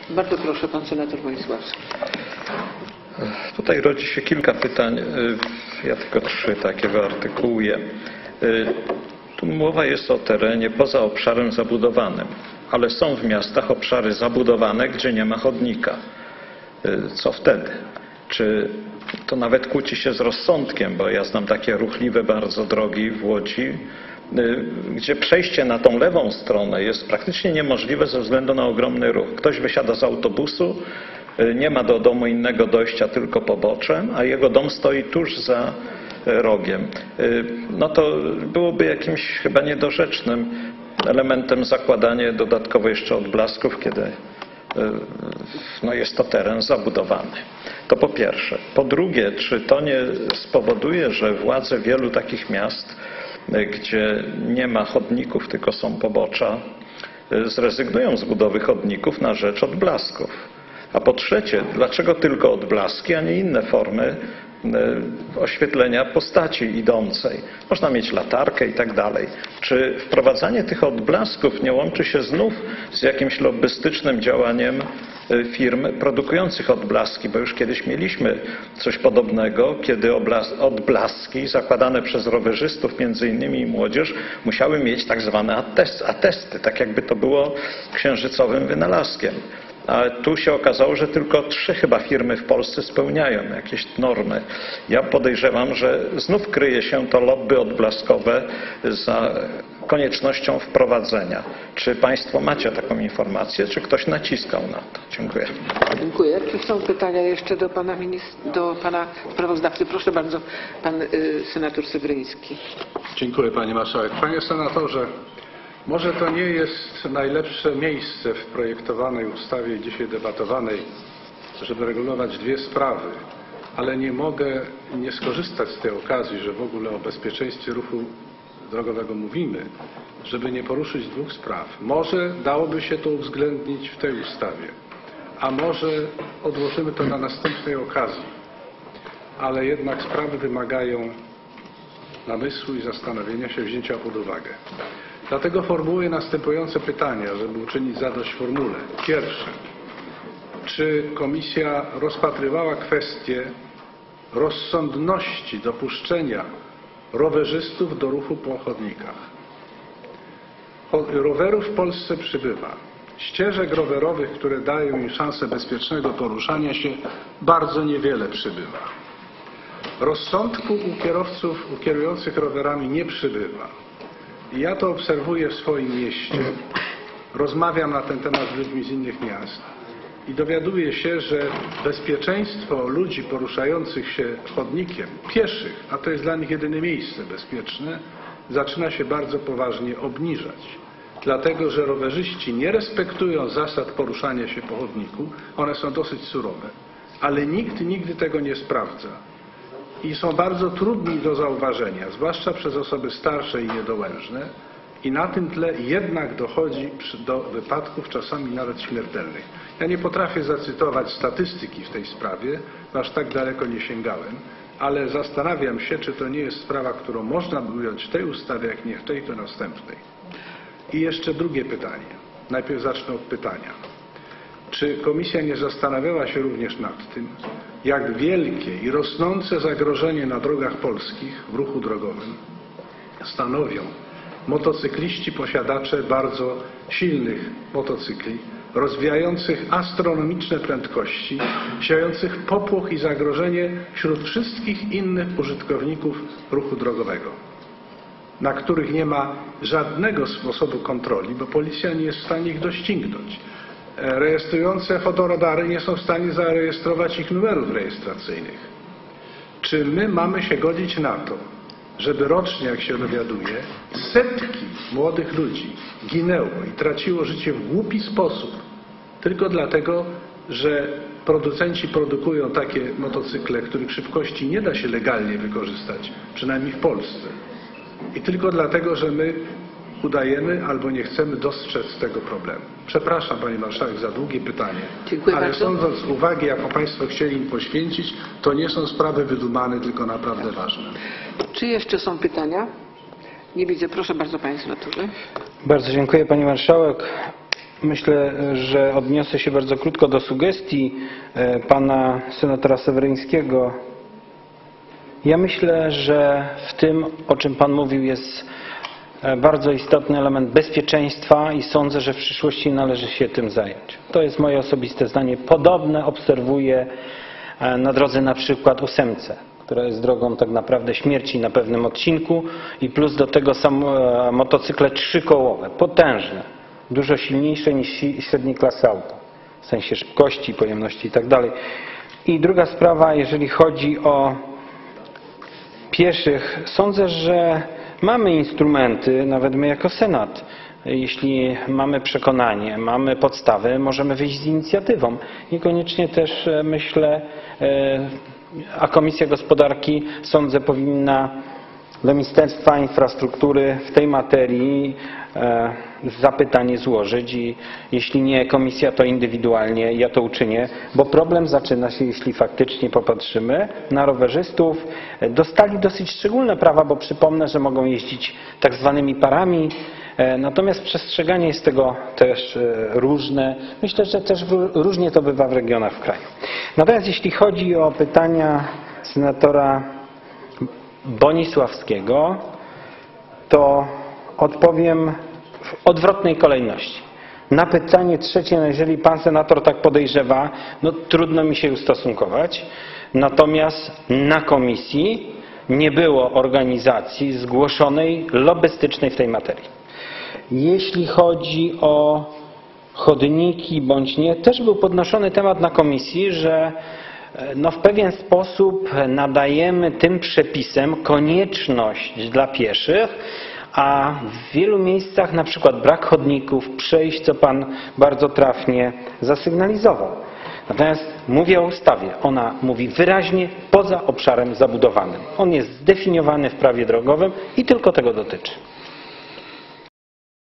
Bardzo proszę, pan senator Wonisławski. Tutaj rodzi się kilka pytań. Ja tylko 3 takie wyartykułuję. Tu mowa jest o terenie poza obszarem zabudowanym, ale są w miastach obszary zabudowane, gdzie nie ma chodnika. Co wtedy? Czy to nawet kłóci się z rozsądkiem, bo ja znam takie ruchliwe bardzo drogi w Łodzi, gdzie przejście na tą lewą stronę jest praktycznie niemożliwe ze względu na ogromny ruch. Ktoś wysiada z autobusu, nie ma do domu innego dojścia, tylko poboczem, a jego dom stoi tuż za rogiem. No to byłoby jakimś chyba niedorzecznym elementem zakładanie dodatkowo jeszcze odblasków, kiedy no jest to teren zabudowany. To po pierwsze. Po drugie, czy to nie spowoduje, że władze wielu takich miast, gdzie nie ma chodników, tylko są pobocza, zrezygnują z budowy chodników na rzecz odblasków? A po trzecie, dlaczego tylko odblaski, a nie inne formy oświetlenia postaci idącej? Można mieć latarkę i tak dalej. Czy wprowadzanie tych odblasków nie łączy się znów z jakimś lobbystycznym działaniem firm produkujących odblaski? Bo już kiedyś mieliśmy coś podobnego, kiedy odblaski zakładane przez rowerzystów, między innymi i młodzież, musiały mieć tak zwane atesty, tak jakby to było księżycowym wynalazkiem. A tu się okazało, że tylko 3 chyba firmy w Polsce spełniają jakieś normy. Ja podejrzewam, że znów kryje się to lobby odblaskowe za koniecznością wprowadzenia. Czy Państwo macie taką informację, czy ktoś naciskał na to? Dziękuję. Dziękuję. Czy są pytania jeszcze do pana sprawozdawcy? Proszę bardzo, pan senator Sewryński. Dziękuję, Pani Marszałek. Panie Senatorze, może to nie jest najlepsze miejsce w projektowanej ustawie dzisiaj debatowanej, żeby regulować 2 sprawy, ale nie mogę nie skorzystać z tej okazji, że w ogóle o bezpieczeństwie ruchu drogowego mówimy, żeby nie poruszyć 2 spraw. Może dałoby się to uwzględnić w tej ustawie, a może odłożymy to na następnej okazji, ale jednak sprawy wymagają namysłu i zastanowienia się, wzięcia pod uwagę. Dlatego formułuję następujące pytania, żeby uczynić zadość formule. Pierwsze. Czy komisja rozpatrywała kwestię rozsądności dopuszczenia rowerzystów do ruchu po chodnikach? Rowerów w Polsce przybywa. Ścieżek rowerowych, które dają im szansę bezpiecznego poruszania się, bardzo niewiele przybywa. Rozsądku u kierowców, u kierujących rowerami nie przybywa. I ja to obserwuję w swoim mieście, rozmawiam na ten temat z ludźmi z innych miast i dowiaduję się, że bezpieczeństwo ludzi poruszających się chodnikiem, pieszych, a to jest dla nich jedyne miejsce bezpieczne, zaczyna się bardzo poważnie obniżać. Dlatego, że rowerzyści nie respektują zasad poruszania się po chodniku, one są dosyć surowe, ale nikt nigdy tego nie sprawdza. I są bardzo trudni do zauważenia, zwłaszcza przez osoby starsze i niedołężne, i na tym tle jednak dochodzi do wypadków czasami nawet śmiertelnych. Ja nie potrafię zacytować statystyki w tej sprawie, bo aż tak daleko nie sięgałem, ale zastanawiam się, czy to nie jest sprawa, którą można by ująć w tej ustawie, jak nie w tej, to następnej. I jeszcze drugie pytanie. Najpierw zacznę od pytania. Czy komisja nie zastanawiała się również nad tym, jak wielkie i rosnące zagrożenie na drogach polskich w ruchu drogowym stanowią motocykliści posiadacze bardzo silnych motocykli, rozwijających astronomiczne prędkości, siejących popłoch i zagrożenie wśród wszystkich innych użytkowników ruchu drogowego, na których nie ma żadnego sposobu kontroli, bo policja nie jest w stanie ich doścignąć. Rejestrujące fotoradary nie są w stanie zarejestrować ich numerów rejestracyjnych. Czy my mamy się godzić na to, żeby rocznie, jak się dowiaduję, setki młodych ludzi ginęło i traciło życie w głupi sposób, tylko dlatego, że producenci produkują takie motocykle, których szybkości nie da się legalnie wykorzystać, przynajmniej w Polsce. I tylko dlatego, że my udajemy albo nie chcemy dostrzec tego problemu. Przepraszam, Pani Marszałek, za długie pytanie, Dziękuję ale bardzo. sądząc uwagi, jaką Państwo chcieli im poświęcić, to nie są sprawy wydumane, tylko naprawdę ważne. Czy jeszcze są pytania? Nie widzę. Proszę bardzo, Panie Senatorze. Bardzo dziękuję Pani Marszałek. Myślę, że odniosę się bardzo krótko do sugestii pana senatora Seweryńskiego. Ja myślę, że w tym, o czym pan mówił, jest bardzo istotny element bezpieczeństwa i sądzę, że w przyszłości należy się tym zająć. To jest moje osobiste zdanie. Podobne obserwuję na drodze na przykład 8, która jest drogą tak naprawdę śmierci na pewnym odcinku i plus do tego motocykle 3-kołowe, potężne, dużo silniejsze niż średniej klasy auto, w sensie szybkości, pojemności i tak dalej. I druga sprawa, jeżeli chodzi o pieszych, sądzę, że mamy instrumenty, nawet my jako Senat, jeśli mamy przekonanie, mamy podstawy, możemy wyjść z inicjatywą. Niekoniecznie też myślę, a Komisja Gospodarki, sądzę, powinna do Ministerstwa Infrastruktury w tej materii zapytanie złożyć i jeśli nie komisja, to indywidualnie ja to uczynię, bo problem zaczyna się, jeśli faktycznie popatrzymy na rowerzystów. Dostali dosyć szczególne prawa, bo przypomnę, że mogą jeździć tak zwanymi parami, natomiast przestrzeganie jest tego też różne. Myślę, że też różnie to bywa w regionach w kraju. Natomiast jeśli chodzi o pytania senatora Bonisławskiego, to odpowiem w odwrotnej kolejności. Na pytanie trzecie, no jeżeli pan senator tak podejrzewa, no trudno mi się ustosunkować. Natomiast na komisji nie było organizacji zgłoszonej lobbystycznej w tej materii. Jeśli chodzi o chodniki bądź nie, też był podnoszony temat na komisji, że no w pewien sposób nadajemy tym przepisem konieczność dla pieszych, a w wielu miejscach na przykład brak chodników, przejść, co pan bardzo trafnie zasygnalizował. Natomiast mówię o ustawie. Ona mówi wyraźnie poza obszarem zabudowanym. On jest zdefiniowany w prawie drogowym i tylko tego dotyczy.